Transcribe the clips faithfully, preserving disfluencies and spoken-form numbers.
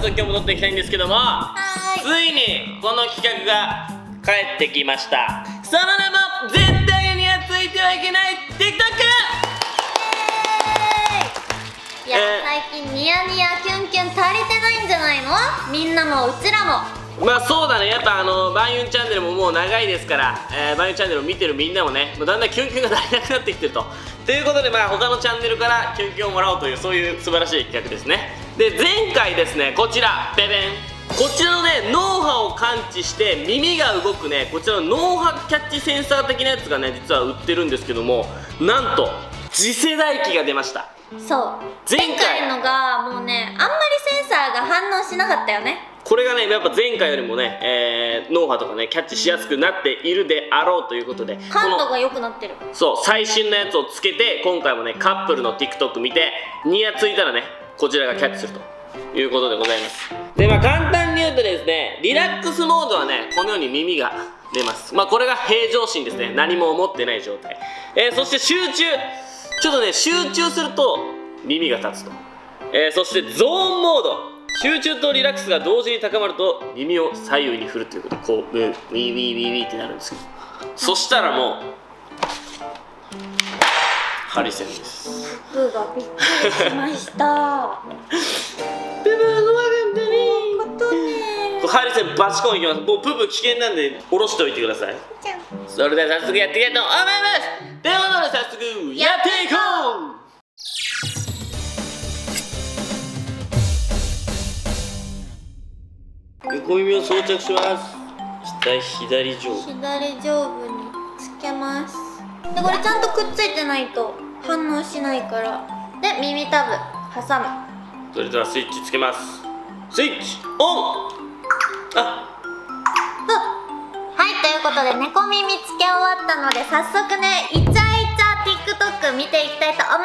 を今日も撮っていきたいんですけども、ついにこの企画が帰ってきました。その名も絶対にはついてはいけない TikTok。 いや、えー、最近ニヤニヤキュンキュン足りてないんじゃないの？みんなもうちらも。 まあそうだね、やっぱあのバンユンチャンネルももう長いですから、えー、バンユンチャンネルを見てるみんなもね、もうだんだんキュンキュンが足りなくなってきてると。ということで、まあ他のチャンネルからキュンキュンをもらおうという、そういう素晴らしい企画ですね。で、前回ですね、こちらベベン、こちらのね脳波を感知して耳が動くね、こちらの脳波キャッチセンサー的なやつがね実は売ってるんですけども、なんと次世代機が出ました。 そう、前回のがもうね、あんまりセンサーが反応しなかったよね。 これがねやっぱ前回よりもね、えー、脳波とかねキャッチしやすくなっているであろうということで、 感度が良くなってる。 そう、最新のやつをつけて、今回もねカップルの TikTok 見てニヤついたらねこちらがキャッチするということでございます。で、まあ簡単に言うとですね、リラックスモードはねこのように耳が出ます。まあこれが平常心ですね、何も思ってない状態。えー、そして集中、ちょっとね集中すると耳が立つと。えー、そしてゾーンモード、集中とリラックスが同時に高まると耳を左右に振るということで、こうウィーウィーウィーウィーってなるんですけど、そしたらもうハリセンです。 ブーがびっくりしましたブブーのわかんだねことね。 ハリセンバチコンいきます。もうプープー危険なんで下ろしておいてください。それでは早速やっていきたいと思います。ということで早速やっていこう。横耳を装着します。左左上部、 左上部につけます。で、これちゃんとくっついてないと反応しないから。で、耳たぶ挟む。 それではスイッチつけます。スイッチオン。あはい、ということで猫耳つけ終わったので、早速ねイチャイチャ TikTok 見ていきたいと思います。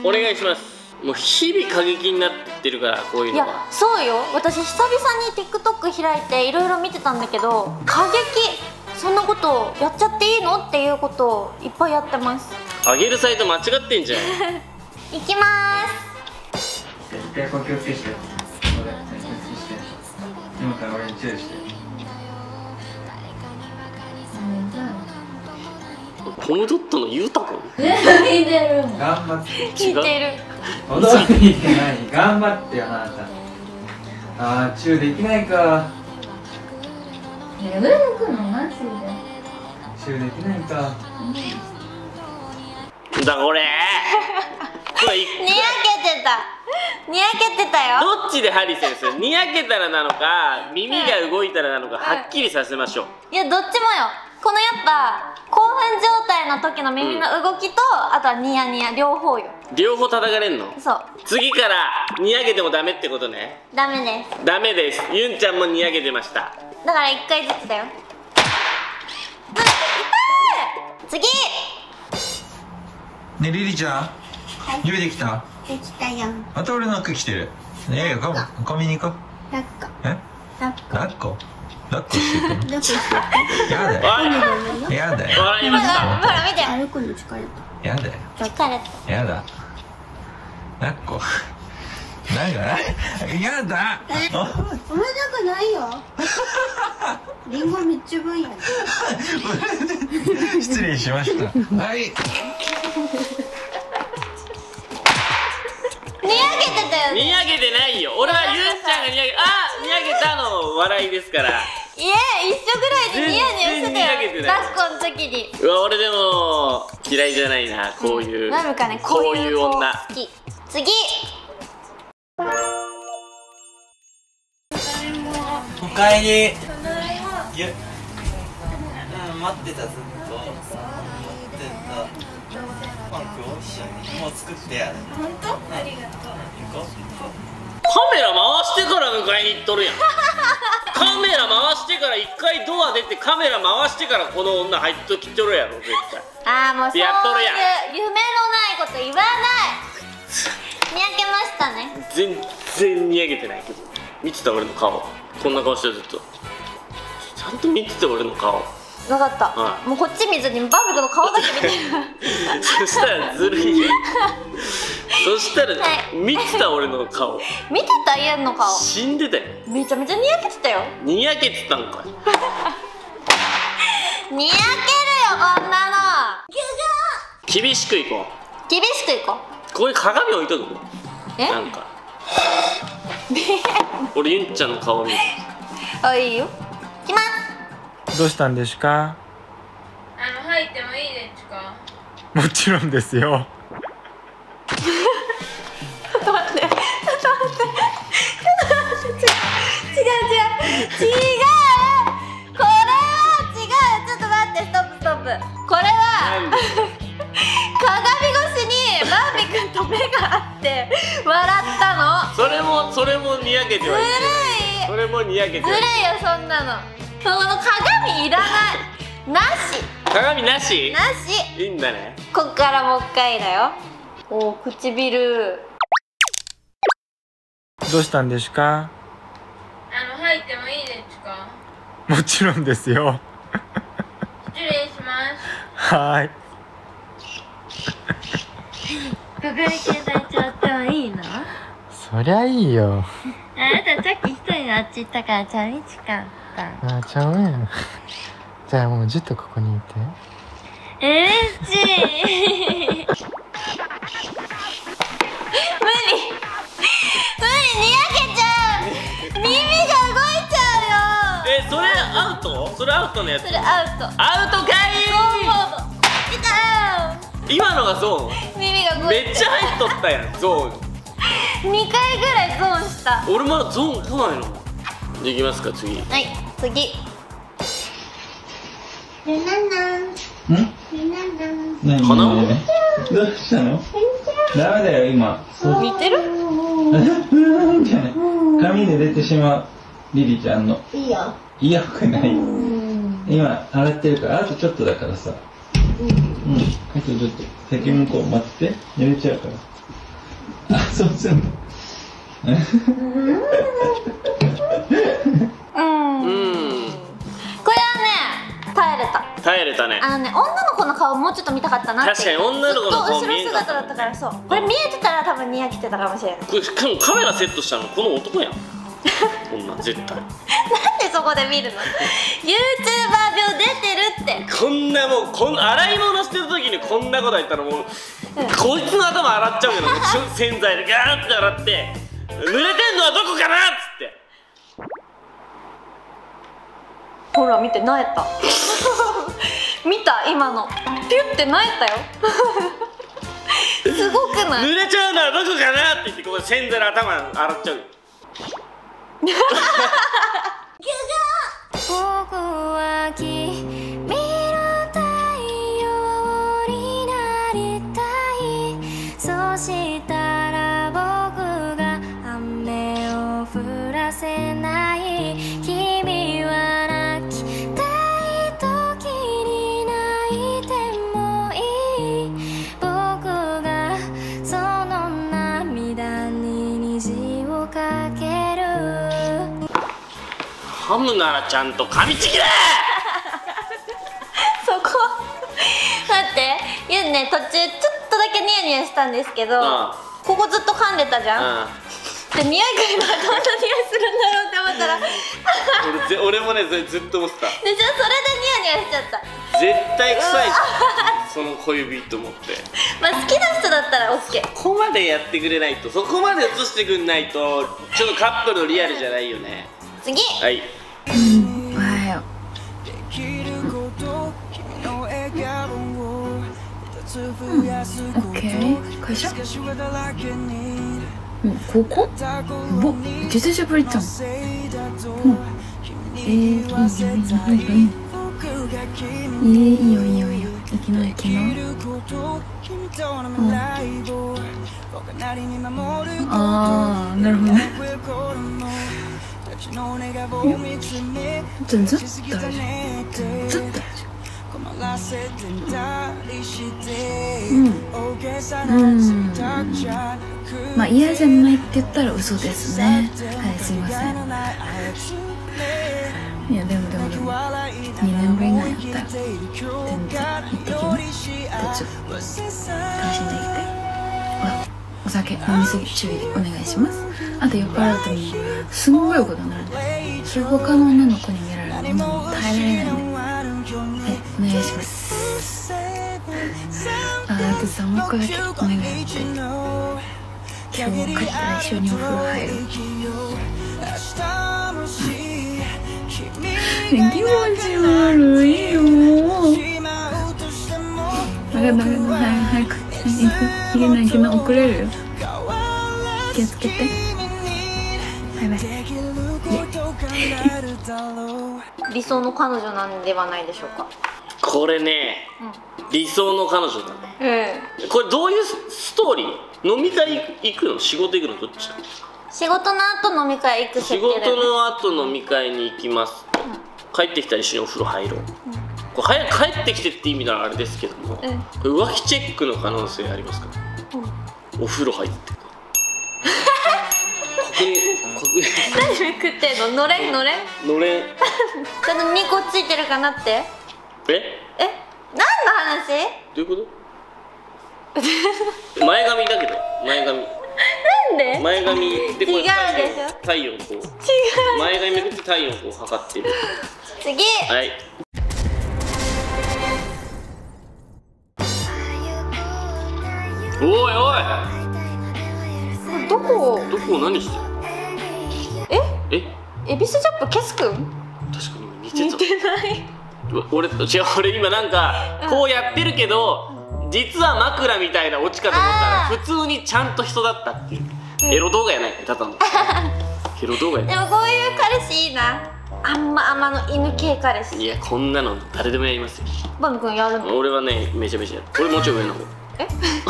お願いします。もう日々過激になってってるから、こういうのが。 いや、そうよ、私久々に TikTok 開いていろいろ見てたんだけど、過激、そんなことやっちゃっていいのっていうことをいっぱいやってます。 上げるサイト間違ってんじゃんいきまーす。 絶対こう気をつけして。俺絶対気をつけして。今から俺に注意して。 コムドットのゆうたくん聞いてる。 頑張って。 聞いてる。 驚いてない。頑張ってよ、あなた。あー、チューできないか。 上向くのマジで。 チューできないか。 だこれこれにやけてた。にやけてたよ。 どっちでハリセンス、にやけたらなのか耳が動いたらなのかはっきりさせましょう。 いや、どっちもよ。このやっぱ興奮状態の時の耳の動きと、うん、あとはニヤニヤ両方よ。両方叩かれんの？ そう。 次からにやけてもダメってことね。 ダメです。 ダメです。ユンちゃんもにやけてました。 だからいっかいずつだよ。痛い。次。 ねえリリちゃん、はい、準備できた？ できたよ。 また俺の服着てる。ねえ、コンビニ行こう。 抱っこ。 え？抱っこ？抱っこしてたの？ 抱っこしてた。 やだよ。やだよ。 笑いました。 ほら見て。 歩くの疲れた。 やだよ。 疲れた。 やだ。抱っこ。なんかやだ。 おめでくないよ。リンゴめっちゃ分や。 失礼しました。はい。 にやけてたよね。 にやけてないよ。俺はユンちゃんがにやけ、あ、にやけたの笑いですから。 いえ、一緒ぐらいでニヤニヤしてたよ。抱っこの時に。 うわ、俺でも嫌いじゃないな、こういう。 なんかね、こういう女好き。次。 おかえり。ゆ、うん、待ってた、ずっと。待ってた。パンクを一緒にもう作ってやる。 本当？ありがとう。 行こう。 カメラ回してから迎えに行っとるやんカメラ回してから一回ドア出てカメラ回してからこの女入っときとるやろ絶対。 ああ、もうそういうやっとるやん。 夢のないこと言わないにやけましたね。 全然にやけてないけど見てた俺の顔。こんな顔してるずっと。ちゃんと見てた俺の顔。 分かった、はい、もうこっち見ずにバブルの顔だけ見てるそしたらずるいそそしたら、 はい見てた俺の顔見てたイエンの顔死んでたよ。 めちゃめちゃにやけてたよ。 にやけてたんかい。 にやけるよこんなの。 厳しくいこう。 厳しくいこう。 ここに鏡置いとく。 えなんか俺ユンちゃんの顔見る。 あ、いいよ。いきます。 どうしたんですか？ あの入ってもいいですか？ もちろんですよ。 ちょっと待ってちょっと待ってちょっと待って違う違う違う違うこれは違う。ちょっと待ってストップストップ。これは鏡越しにバービー君と目があって笑ったの。 それもそれもにやけてはいけない。それもにやけてずるはいけない。 いよそんなの。その鏡いらない。なし鏡なしなし。 いいんだね。 こっからもう一回だよ。おー、唇。 どうしたんですか？ あの入ってもいいですか？ もちろんですよ。 失礼します。 はーい。 ここで携帯ちゃってもいいの？ そりゃいいよ。 あなたさっき一人であっち行ったからチャリチかった。 あ、ちゃうやん。じゃあもうずっとここにいて。 うれしい。 無理無理にやけちゃう。耳が動いちゃうよ。 え、それアウト？それアウトのやつ。 それアウト。 アウトかいそうー。今のがゾー耳がン。 動いちゃう。 めっちゃ入っとったやんゾーン。 にかいぐらいゾーンした。 俺まだゾーン来ないの。できますか次。 はい、次。 ルナナン。 ん？ ルナナン。 鼻をどうしたの？ダメだよ今。 似てる？ じゃない。髪で出てしまうリリちゃんの。 いいよ。 いやくない。今洗ってるからあとちょっとだからさ。うん。あとちょっと先向こう待ってて濡れちゃうから。あ、そうすんの。 うん。 うん。 これはね、耐えれた。 耐えれたね。 あのね、女の子の顔もうちょっと見たかったなって。 確かに女の子の顔ずっと後ろ姿だったからそう。これ見えてたら多分にやけてたかもしれない。 これしかもカメラセットしたのこの男やん。こんなん絶対。 なんでそこで見るの？ ユーチューバー 病出てるって。 こんなもうこん洗い物してる時にこんなこと言ったらもう、うん、こいつの頭洗っちゃうよな。洗剤でガーって洗って濡れてんのはどこかなっつって。 ほら見て、なえた。見た今のピュってなえたよ。すごくない？ 濡れちゃうのはどこかなって言ってここで洗剤で頭洗っちゃうよ。 僕は君の太陽になりたい。そしたら僕が雨を降らせない。君は泣きたい時に泣いてもいい。僕がその涙に虹をかける。 ハムならちゃんと噛みちぎれ。 そこ待って、ゆんね途中ちょっとだけニヤニヤしたんですけど、 うんここずっと噛んでたじゃん、 うんで匂い嗅いだらどんな匂いするんだろうって思ったら俺ぜ俺もねそれずっと思ってた。 でじゃあそれでニヤニヤしちゃった。 絶対臭いじゃんその小指と思って。 まあ好きな人だったら オーケー。 ここまでやってくれないと、そこまで映してくんないとちょっとカップルのリアルじゃないよね。 次、 はいおはよオッケー会社うん、高校뭐 되게 재밌다. 응. 에, 이요, 이요, 이요, 이요, 이요, 이요. 이기노, 이기노. 어. 아, なるほどね。全然大丈夫。全然大丈夫。うん。うん。まあ嫌じゃないって言ったら嘘ですね。はい、すいません。いやでもでもでもにねんぶりなんやったら全然行ってきます。大丈夫。楽しんできて。あ、 お酒飲みすぎ注意お願いします。あと酔っ払うともうすんごいことになるんで、それ他の女の子に見られるのもう耐えられないんで、はいお願いします。ああとさ、もう一個だけお願いって、今日帰ったら一緒にお風呂入る。気持ち悪いよ。だからだから早く行く行けないけど遅れるよ。気をつけて。バイバイ。 理想の彼女なんではないでしょうか。 これね、うん、理想の彼女だね。うん、これどういうストーリー？飲み会行くの？仕事行くの？どっち？ 仕事の後飲み会行く設定だよね。 仕事の後飲み会に行きます、うん、帰ってきたら一緒にお風呂入ろう、うん、これ早く帰ってきてって意味ならあれですけども、うん、これ浮気チェックの可能性ありますか？うん、お風呂入って確認確認何めくってんの？のれんのれんのれんちゃんとにこついてるかなって。 ええ何の話？ どういうこと前髪だけど前髪なんで前髪でこれ違うでしょ。 体温こう違う前髪めくって体温こう測ってる。 次はいおいおいどこどこ何してる？ ええエビスジャップケスくん？ 確かに似てた。 似てない。 俺違う俺今なんかこうやってるけど、うん、実は枕みたいなオチかと思ったら普通にちゃんと人だったっていう、うん、エロ動画やないただのエロ動画やでもこういう彼氏いいな。あんまあまの犬系彼氏。 いやこんなの誰でもやりますよ。 バミくんやるの？ 俺はねめちゃめちゃやる。俺もうちょい上の方。え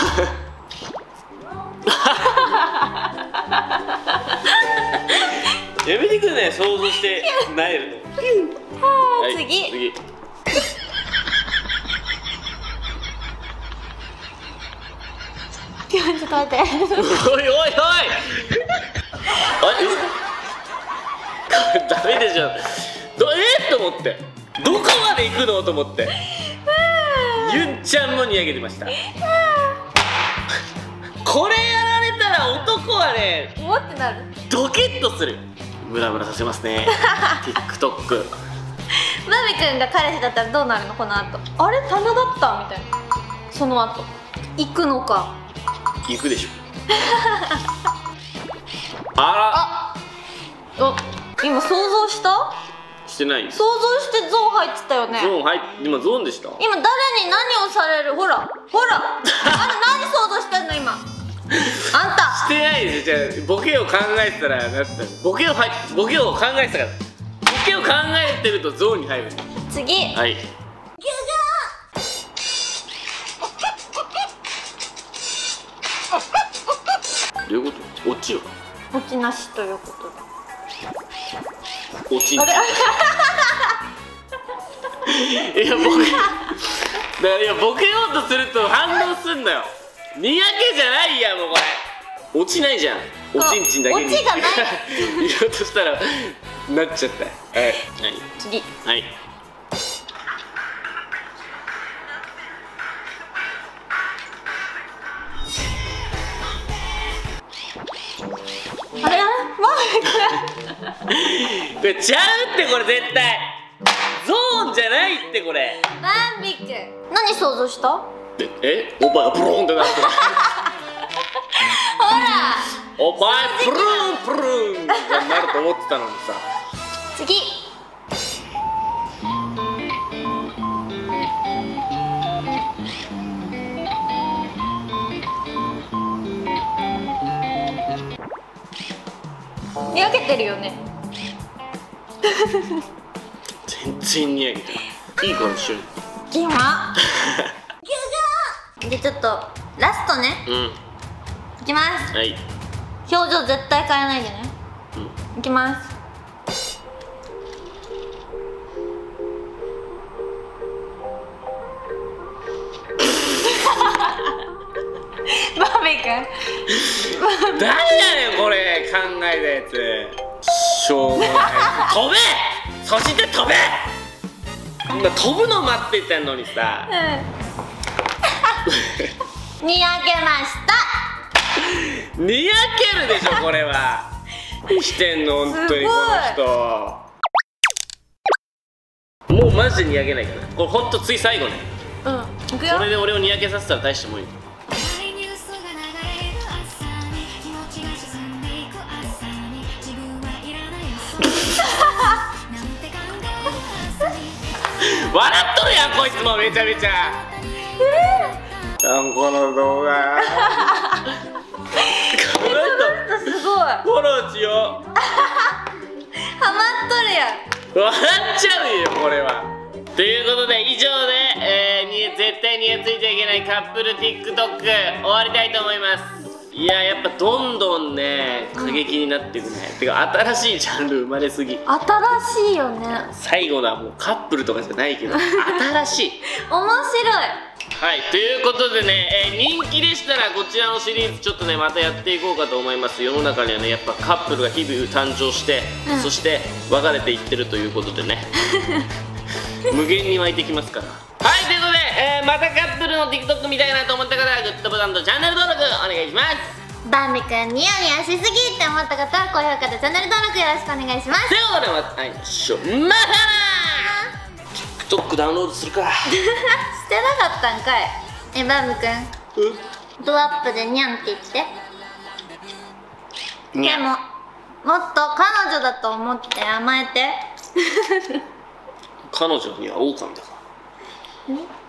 やめてくれね、想像してなえるの。 はい、次次ちょっと待っておいおいおいあれダメでしょ。どえー、と思ってどこまで行くのと思ってゆんちゃんもにやけてました。これやられたら男はねおってなる。 ドキッとする。ムラムラさせますねTikTok。 マミくんが彼氏だったらどうなるのこの後。あれ棚だったみたいな。その後行くのか。 行くでしょあらあ今想像したしてない。 想像してゾーン入ってたよね。 ゾーン入っ今ゾーンでした。 今誰に何をされる。ほらほらあんた何想像してんの今あんた。 してないですよ。じゃあボケを考えてたらなったボケを入ボケを考えてたからボケを考えてるとゾーンに入る。 次はいどういうこと？落ちよ落ちなしということで落ちんいやボケだからいやボケようとすると反応すんのよ。にやけじゃないやもうこれ落ちないじゃん。おちんちんだけに落ちがない言おうとしたらなっちゃった。はい、はい、 次はいあれあれこれちゃうってこれ絶対ゾーンじゃないってこれ。 マンビくん何想像した？ ええおっぱいがプルーンってなってるほらおっぱいプルーンプルーンってなると思ってたのにさ。 次にやけてるよね全然にやけてる。いいから一緒にギマでちょっとラストね。 うんいきます。 はい表情絶対変えないでね。うん、いきますバーベ君誰やねんこれ考えたやつ。しょうもない飛べそして飛べ今飛ぶの待ってたのにさうんにやけましたにやけるでしょこれは。何してんの本当にこの人。もうマジでにやけないからこれほんとつい最後ね。 うん、いくよ。 これで俺をにやけさせたら大してもいい。笑っとるやんこいつもめちゃめちゃ。えー、あんこの動画この人すごいフォローしよう。 ハマっとるやん。 笑っちゃうよこれは。ということで以上で、えー、に絶対にやついちゃいけないカップル TikTok 終わりたいと思います。いややっぱどんどんね過激になっていくね、うん、てか新しいジャンル生まれすぎ。 新しいよね。 最後のはもうカップルとかじゃないけど新しい。 面白い。 はい、ということでね、えー、人気でしたらこちらのシリーズちょっとねまたやっていこうかと思います。世の中にはねやっぱカップルが日々誕生して、うん、そして別れていってるということでね無限に湧いてきますから。はい、ということで、えー、またカップルの TikTok 見たいなと思った方はグッドボタンとチャンネル登録お願いします。 バンビくんニヤニヤしすぎって思った方は高評価とチャンネル登録よろしくお願いします。 ではではまた会いましょう。またなー。 TikTok ダウンロードするかしてなかったんかい。え、バンビくんドアップでニャンって言ってでももっと彼女だと思って甘えて彼女には狼だから。